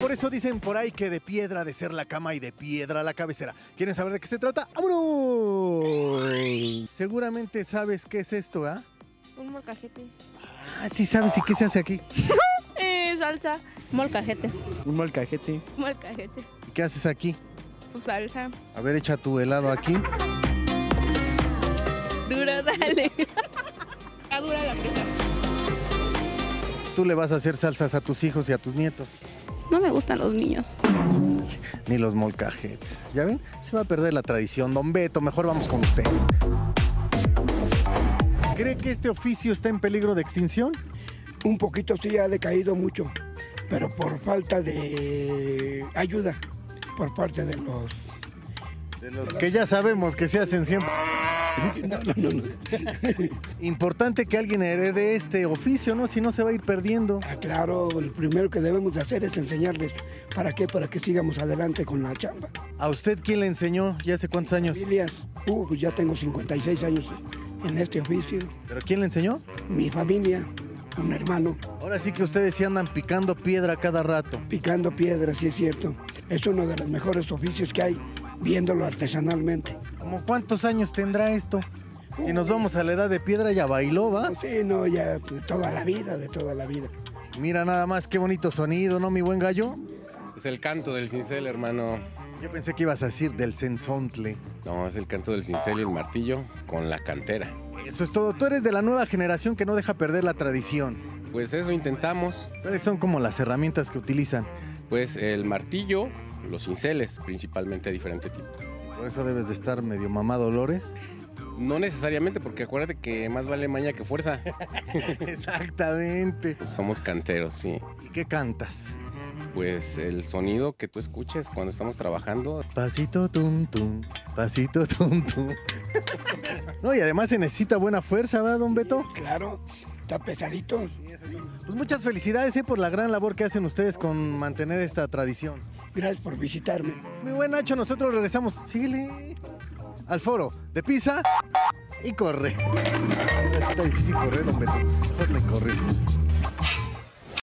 por eso dicen por ahí que de piedra ha de ser la cama y de piedra la cabecera. ¿Quieren saber de qué se trata? ¡Vámonos! Seguramente sabes qué es esto, ¿ah? Un molcajete. Ah, sí sabes y qué se hace aquí. Salsa. Molcajete. Un molcajete. Molcajete. ¿Y qué haces aquí? Pues salsa. A ver, echa tu helado aquí. Dura, dale. Está dura la pieza. Tú le vas a hacer salsas a tus hijos y a tus nietos. No me gustan los niños. Ni los molcajetes. ¿Ya ven? Se va a perder la tradición. Don Beto, mejor vamos con usted. ¿Cree que este oficio está en peligro de extinción? Un poquito sí ha decaído mucho, pero por falta de ayuda por parte de los... De los que ya sabemos que se hacen siempre. No. Importante que alguien herede este oficio, ¿no? Si no, se va a ir perdiendo. Ah, claro, lo primero que debemos de hacer es enseñarles. ¿Para qué? Para que sigamos adelante con la chamba. ¿A usted quién le enseñó? ¿Ya hace cuántos años? Familias, pues ya tengo 56 años en este oficio. ¿Pero quién le enseñó? Mi familia, un hermano, Ahora sí que ustedes sí andan picando piedra cada rato. picando piedras, sí es cierto. Es uno de los mejores oficios que hay, viéndolo artesanalmente. ¿Cómo cuántos años tendrá esto? Si nos vamos a la edad de piedra, ya bailó, ¿va? Pues sí, no, ya de toda la vida, de toda la vida. Mira nada más qué bonito sonido, ¿no, mi buen gallo? Es el canto del cincel, hermano. Yo pensé que ibas a decir del censontle. No, es el canto del cincel y el martillo con la cantera. Eso es todo. Tú eres de la nueva generación que no deja perder la tradición. Pues eso intentamos. ¿Cuáles son como las herramientas que utilizan? Pues el martillo, los cinceles, principalmente de diferente tipo. Por eso debes de estar medio mamá Dolores. No necesariamente, porque acuérdate que más vale maña que fuerza. Exactamente. Somos canteros, sí. ¿Y qué cantas? Pues el sonido que tú escuches cuando estamos trabajando. Pasito tum tum, pasito tum tum. No, y además se necesita buena fuerza, ¿verdad, don Beto? Claro, está pesadito. Pues muchas felicidades por la gran labor que hacen ustedes con mantener esta tradición. Gracias por visitarme. Muy buen Nacho, nosotros regresamos. Síguele al foro de Pisa y corre. Está difícil correr, don Beto. Mejor le corre.